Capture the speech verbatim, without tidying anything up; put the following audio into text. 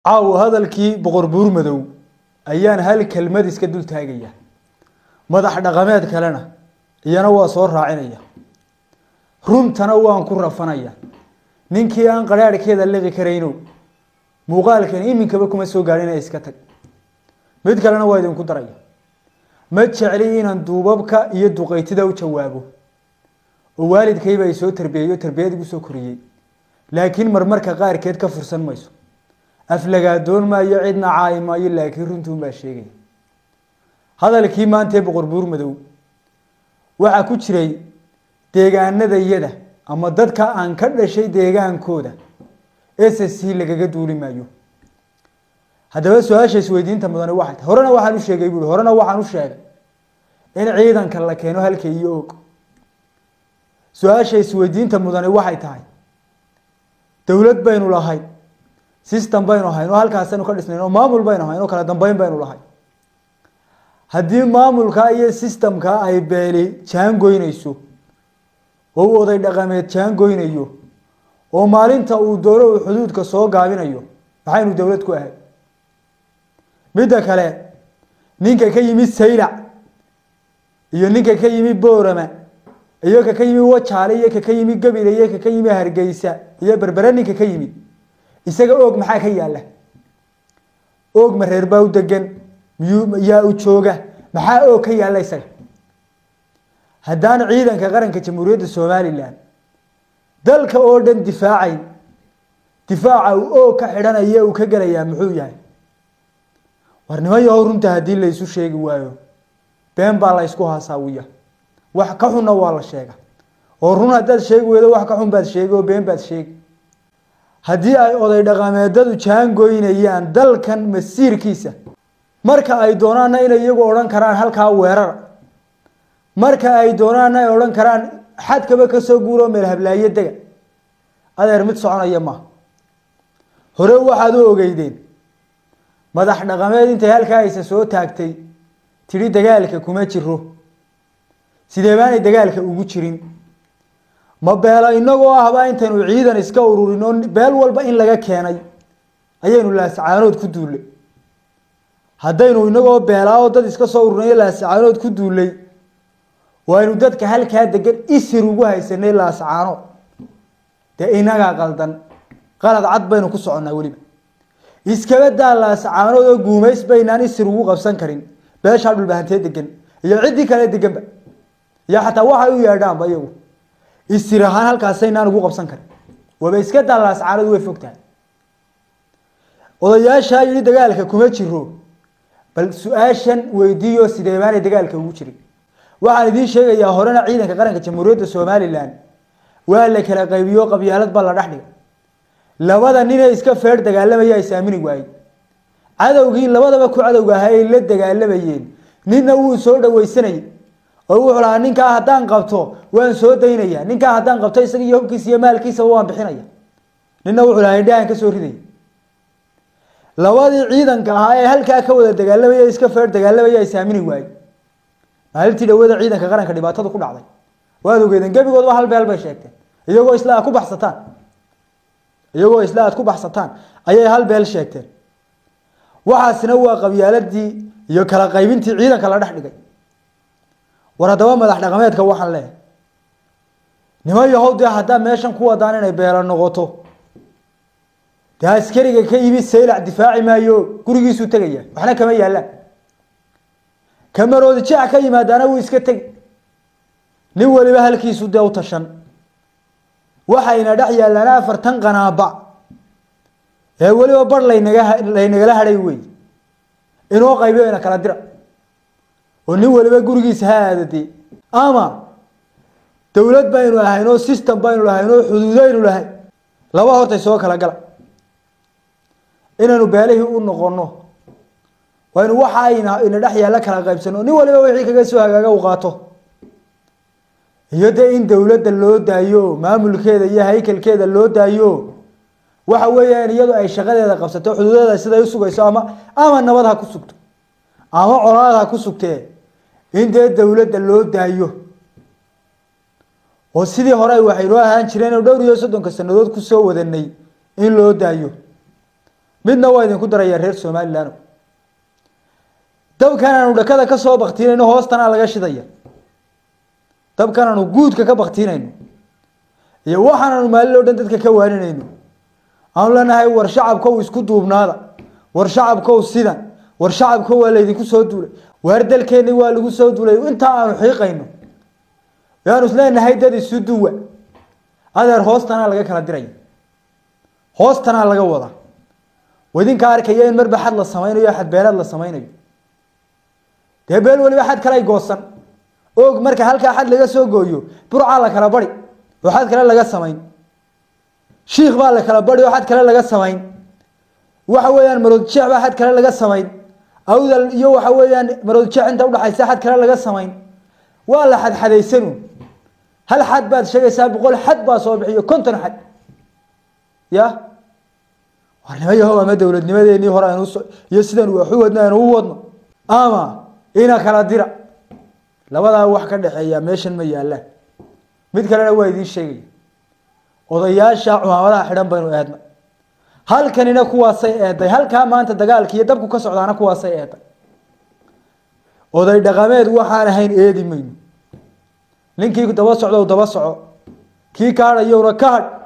عاو هذا الكي بقر بورمدو أيان هالكلمة يسكدول تاجية ماذا حدا غماد كلنا ينوى صور راعينية روم تنوى أنكر فنية نينكي أن قرار كذا اللي كرينو مقال كان إيه من كبكم السوق علينا إسكتك مد كلنا وايد من كدرية مد شعريين أن دوبك يدو قيتدا وتوابه ووالد كيبا يسوي تربية تربية يسوي كورية لكن مرمرك غير كيد كفرسان ما يسوي أفلقا دون ما يعيدنا عايما يلا كيرونتون باشيغي هذا الكي ما انتي بقر بورمدو waxa ku jiray deegaanada iyada ama dadka aan ka dhashay deegaankooda S S C lagaga duuli maayo hadaba su'aasha isweydiinta mudan waxay tahay horena waxaan u sheegay buu horena waxaan u sheegay in ciidanka la keeno halkii iyo og su'aasha isweydiinta mudan waxay tahay dawlad baynu lahayn system baynu hayno halkaas aynu ka dhisnayno maamul baynu hayno kala dambeyn baynu lahayn haddii maamulka iyo systemka ay beeli jaan goynayso oo oday dhaqameed jaan goynayo oo maalinta uu dooro xuduudka soo gaabinayo waxaynu dawlad ku ahay midda kale ninka ka yimid saylac iyo ninka ka yimid boorama iyo ka ka yimid wajaale iyo ka ka yimid gabiley iyo ka ka yimid hargeysa iyo berbera ninka ka yimid isaga og maxaa ka yaala og ma reer baa u degan yaa u jooga maxaa oo ka yaala isaga haddaan ciidanka qaranka jamhuuriyadda Soomaaliland dalka oo dhan difaacay difaaca oo ka xidhanaya uu ka galaya muxuu yahay warnimayo runta hadii la isu sheegi waayo been baa la isku haasaawiya wax ka xunna waa la sheega oo run hadii sheegi weedo wax ka xun baad sheegi oo been baad sheegi hadii ay oday dhaqameedadu jaan goynayaan dalkan masiirkiisa marka ay doonaan in iyagu oran karaan halka weerar marka ay doonaan ay oran karaan xadkaba ka soo guuro meel hablaaye daga adeer mid soconaya ma hore waxaad u ogeydeen madax dhaqameed intay halka ay soo taagtay tiri dagaalka kuma jiro sidee baan dagaalka ugu jirin ma beela inagoo ahba intaanu ciidan iska ururino beel walba in laga keenay ayaynu laascaanood ku duulay haddaynu inagoo beelaa dad iska soo ururnay laascaanood ku duulay waaynu dadka halka degan isir ugu haysanay laascaano de inaga qaldan qalad cad baynu ku soconaa waliba iskaba daa laascaanood oo guumeys baynaan isir ugu qabsan karin beesha dhul bahantee degan iyo cidii kale deganba ya xataa waxa uu yeedhaan bayagu isir ahaan halkaas aynaan ugu qabsan karin waba iska daa laascaanood way fogtahay odayaasha yiri dagaalka kuma jiro bal su'aashan weydiiyo sidee baan dagaalka ugu jiray waxaan idin sheegayaa horena ciidanka qaranka jamhuuriyadda Soomaaliland waa la kala qaybiyo qabyaalad baa la dhaxdhigay labada nin ee iska feer dagaalamaya ay saamini waayay cadawgii labadaba ku cadawga ahay la dagaalamayeen ninna wuu soo dhawaysanay oo wuxuu lahaa ninka haddaan qabto waan soo daynaya ninka haddaan qabto isaga iyo hubkiisa iyo maalkiisa waan bixinaya ninna wuxuu lahaa indhahan ka soo riday labadii ciidanka ahaa ee halka ka wada dagaalamaya iska feer dagaalamaya ay saamini waayay maalintii dhawada ciidanka qaranka dhibaatada ku dhacday waad ogeedeen gabigood waa hal beel bay sheegteen iyagoo islaa ku baxsataan iyagoo islaa ku baxsataan ayay hal beel sheegteen waxaasina waa qabyaaladii iyo kala qaybintii ciidanka la dhax dhigay war hadaba madax dhaqameedka waxaan leeyahay niman yahuud ah hadda meeshan ku wadaan inay beela noqoto daa askariga ka yimid saylac difaaci maayo gurigiisu tagaya waxna kama yaalaan kamaroodi jaac ka yimaadana uu iska tag nin waliba halkiisu deew tashan waxayna dhax yaalaan afartan qanaaba ee waliba bar laynaga laynaga haday way inoo qaybeena kala dira oo nin waliba gurigiisa haadadi ama dawlad baynu ahayno system baynu lahayno xuduudaynu lahay laba hortay soo kala gala inaanu beelahi u noqono waanu waxa ayna ina dhax yaala kala qaybsano nin waliba wixii kaga soo hagaaga u qaato iyada in dawladda loo daayo maamulkeeda iyo haykalkeeda loo daayo waxa weeyaan iyadu ay shaqadeeda qabsato xuduudeeda sida ay u sugayso ama ama nabad ha ku sugto ama colaad ha ku sugtee in dawladda loo daayo oo sidii hore waxay loo ahaan jireen oo dhowr iyo soddon sanadood ku soo wadanay in loo daayo midna waa idinku daraya reer Somaliland dabkan aanu dhakada ka soo baqtiinayno hoostana laga shidaya dabkan aanu guudka ka baqtiinayno iyo waxaan aanu maalin oo dhan dadka ka waaninayno aan leenahay war shacabka uu isku duubnaada war shacabka uu sidan war shacabka waa la idinku soo duulay war dalkeeni waa lagu soo duulay inta aanu xiiqayno yaanu isleenahay dad isu duwa adeer hoostana laga kala diray hoostana laga wada wadinka arkaya in marba xad la sameeyo xad beelad la sameeyo debel waliba xad kale ay goosan oo marka halka xad laga soo gooyo burca la kala bari waxaad kale laga sameyn sheekh baa la kala bari waxaad kale laga sameyn waxa weeyaan marod jeex baa xad kale laga sameyn awdal iyo waxa weeyaan marod jeex inta u dhaxaysa xad kale laga sameyn waa la xad xadeysanu hal xad baad sheegaysaa boqol xad baa soo bixiyo konton xad ya warnimayo ama dawladnimadeeni hore aanu iyo sidan wax u wadnaan u wadno ama ina kala dira labada wax ka dhaxeeya meeshan ma yaalaan mid kalena waa idin sheegay odayaasha cumaamadaha xidhan baynu eedna halkanina kuwaasay eeday halka maanta dagaalka iyo dabku ka socdaana kuwaasay eeday oday dhaqameed waxaan ahayn eedi mayno ninkii daba socdo daba soco kii kaadayowna ka hadh